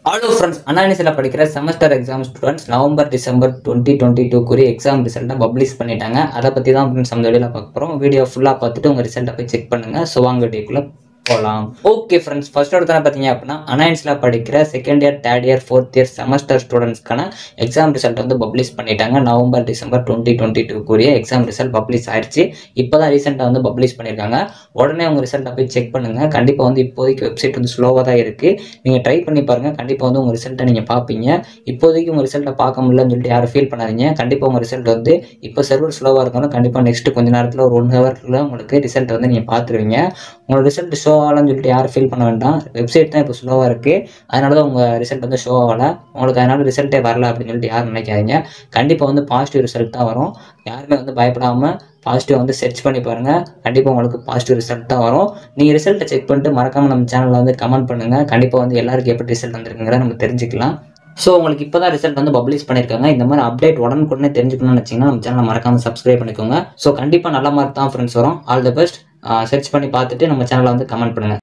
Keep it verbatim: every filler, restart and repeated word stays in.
Hello friends, அனானிஸில் படிக்கிற semester exam students November December twenty twenty டூக்குரிய எக்ஸாம் ரிசல்ட்டை பப்ளிஷ் பண்ணிட்டாங்க. அதை பற்றி தான் ஃப்ரெண்ட்ஸ் நம்ம வீடியோவில் பார்க்க போகிறோம். வீடியோ ஃபுல்லாக பார்த்துட்டு உங்கள் ரிசல்ட்டை போய் செக் பண்ணுங்கள். ஸோ வாங்க வீடியோக்குள்ளே போகலாம். ஓகே ஃப்ரெண்ட்ஸ், ஃபர்ஸ்ட் எடுத்து பார்த்தீங்க அப்படின்னா அனானிஸில் படிக்கிற second year third year fourth year semester ஸ்டூடெண்ட்ஸ்க்கான எக்ஸாம் ரிசல்ட் வந்து பப்ளிஷ் பண்ணிட்டாங்க. நவம்பர் டிசம்பர் டுவெண்ட்டி டுவெண்ட்டி டூக்குரிய எக்ஸாம் ரிசல்ட் பப்ளிஷ் ஆயிடுச்சு. இப்போ தான் ரீசெண்டாக வந்து பப்ளிஷ் பண்ணியிருக்காங்க. உடனே உங்கள் ரிசல்ட்டை போய் செக் பண்ணுங்கள். கண்டிப்பாக வந்து இப்போதைக்கு வெப்சைட் வந்து ஸ்லோவாக தான் இருக்குது. நீங்கள் ட்ரை பண்ணி பாருங்கள். கண்டிப்பாக வந்து உங்கள் ரிசல்ட்டை நீங்கள் பார்ப்பீங்க. இப்போதைக்கு உங்கள் ரிசல்ட்டை பார்க்க முடியலன்னு சொல்லிட்டு யாரும் ஃபீல் பண்ணாதீங்க. கண்டிப்பாக உங்கள் ரிசல்ட் வந்து இப்போ சர்வர் ஸ்லோவாக இருந்தாலும் கண்டிப்பாக நெக்ஸ்ட் கொஞ்ச நேரத்தில் ஒரு ஒன் ஹவரில் உங்களுக்கு ரிசல்ட் வந்து நீங்கள் பார்த்துருவீங்க. உங்களோட ரிசல்ட் ஷோ ஆகலன்னு சொல்லிட்டு யாரும் ஃபீல் பண்ண வேண்டாம். வெப்சைட் தான் இப்போ ஸ்லோவாக இருக்குது, அதனால தான் உங்கள் ரிசல்ட் வந்து ஷோ ஆகலை. உங்களுக்கு அதனால் ரிசல்ட்டே வரல அப்படின்னு சொல்லிட்டு யாரும் நினைக்காதீங்க. கண்டிப்பாக வந்து பாசிட்டிவ் ரிசல்ட் தான் வரும். யாருமே வந்து பயப்படாமல் பாசிட்டிவ் வந்து சர்ச் பண்ணி பாருங்கள். கண்டிப்பாக உங்களுக்கு பாசிட்டிவ் ரிசல்ட் தான் வரும். நீங்கள் ரிசல்ட்டை செக் பண்ணிட்டு மறக்காமல் நம்ம சேனலில் வந்து கமெண்ட் பண்ணுங்கள். கண்டிப்பாக வந்து எல்லாருக்கும் எப்படி ரிசல்ட் வந்துருக்குங்கிறத நம்ம தெரிஞ்சுக்கலாம். ஸோ உங்களுக்கு இப்போ தான் ரிசல்ட் வந்து பப்ளிஷ் பண்ணியிருக்காங்க. இந்த மாதிரி அப்டேட் உடனுக்குடனே தெரிஞ்சுக்கணும்னு வச்சிங்கன்னா நம்ம சேனலை மறக்காமல் சப்ஸ்கிரைப் பண்ணிக்கோங்க. ஸோ கண்டிப்பாக நல்ல மார்க் தான் ஃப்ரெண்ட்ஸ் வரும். All the best. சர்ச் பண்ணி பார்த்துட்டு நம்ம சேனலை வந்து கமெண்ட் பண்ணுங்கள்.